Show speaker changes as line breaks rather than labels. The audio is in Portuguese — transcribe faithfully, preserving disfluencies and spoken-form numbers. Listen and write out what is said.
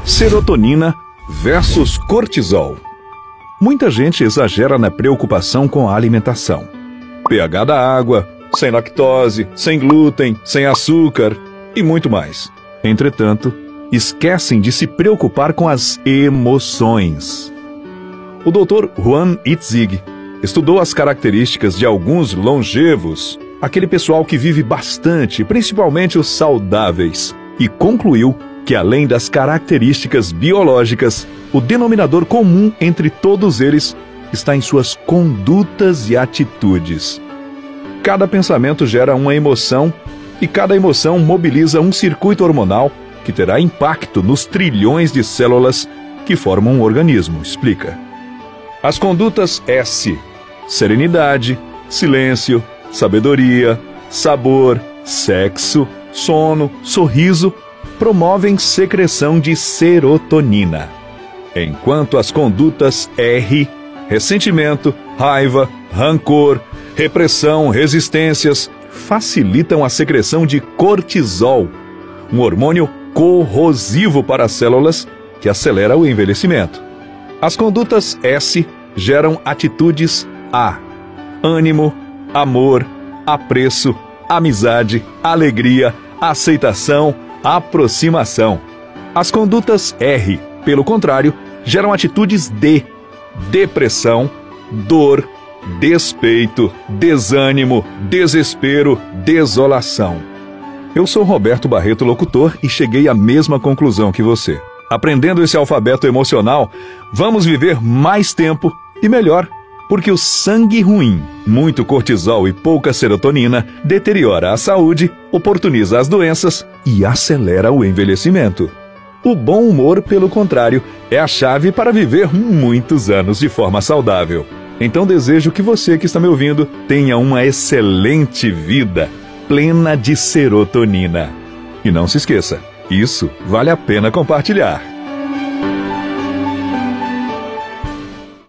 Serotonina versus cortisol. Muita gente exagera na preocupação com a alimentação. pH da água, sem lactose, sem glúten, sem açúcar e muito mais. Entretanto, esquecem de se preocupar com as emoções. O doutor Juan Itzig estudou as características de alguns longevos, aquele pessoal que vive bastante, principalmente os saudáveis, e concluiu que, além das características biológicas, o denominador comum entre todos eles está em suas condutas e atitudes. Cada pensamento gera uma emoção e cada emoção mobiliza um circuito hormonal que terá impacto nos trilhões de células que formam um organismo, explica. As condutas S: serenidade, silêncio, sabedoria, sabor, sexo, sono, sorriso, promovem secreção de serotonina. Enquanto as condutas R: ressentimento, raiva, rancor, repressão, resistências, facilitam a secreção de cortisol, um hormônio corrosivo para as células que acelera o envelhecimento. As condutas S geram atitudes A: ânimo, amor, apreço, amizade, alegria, aceitação, aproximação. As condutas R, pelo contrário, geram atitudes D: depressão, dor, despeito, desânimo, desespero, desolação. Eu sou Roberto Barreto, locutor, e cheguei à mesma conclusão que você. Aprendendo esse alfabeto emocional, vamos viver mais tempo e melhor, porque o sangue ruim, muito cortisol e pouca serotonina, deteriora a saúde, oportuniza as doenças e acelera o envelhecimento. O bom humor, pelo contrário, é a chave para viver muitos anos de forma saudável. Então desejo que você que está me ouvindo tenha uma excelente vida, plena de serotonina. E não se esqueça, isso vale a pena compartilhar.